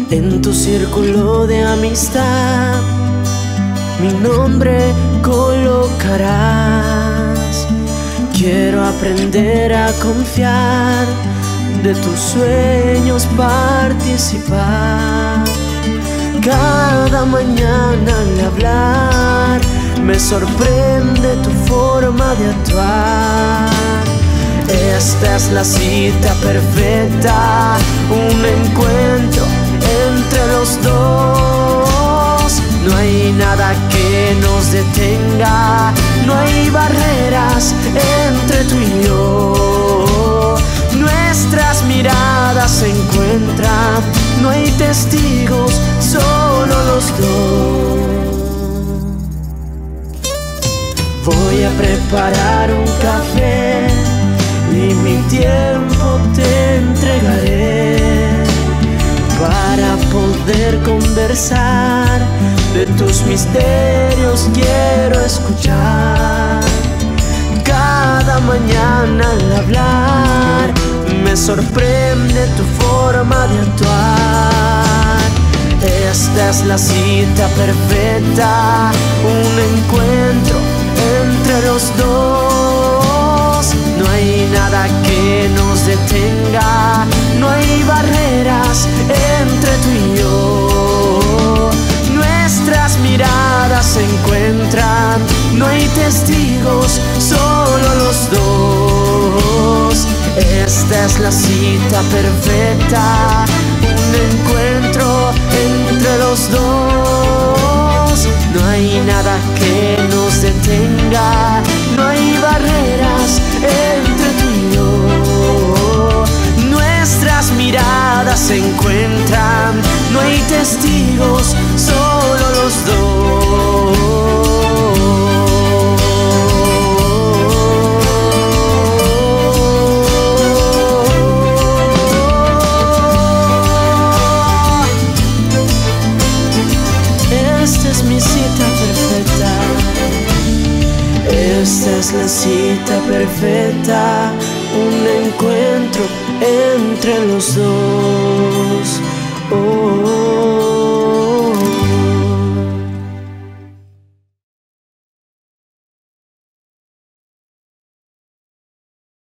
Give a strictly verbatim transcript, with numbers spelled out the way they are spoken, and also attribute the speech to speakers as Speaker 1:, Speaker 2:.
Speaker 1: En tu círculo de amistad mi nombre colocarás. Quiero aprender a confiar, de tus sueños participar. Cada mañana al hablar me sorprende tu forma de actuar. Esta es la cita perfecta, un encuentro entre los dos. No hay nada que nos detenga, no hay barreras entre tú y yo. Nuestras miradas se encuentran, no hay testigos, solo los dos. Voy a preparar un café y mi tiempo te entregaré para poder conversar. De tus misterios quiero escuchar. Cada mañana al hablar me sorprende tu forma de actuar. Esta es la cita perfecta, un encuentro entre los dos. No hay nada que nos detenga, no hay barreras entre tú y yo. Nuestras miradas se encuentran, no hay testigos, solo los dos. Esta es la cita perfecta, un encuentro entre los dos. No hay nada que nos detenga, no hay barreras entre tú y yo. Nuestras miradas se encuentran, no hay testigos, solo los dos. Esta es mi cita perfecta, esta es la cita perfecta, un encuentro entre los dos.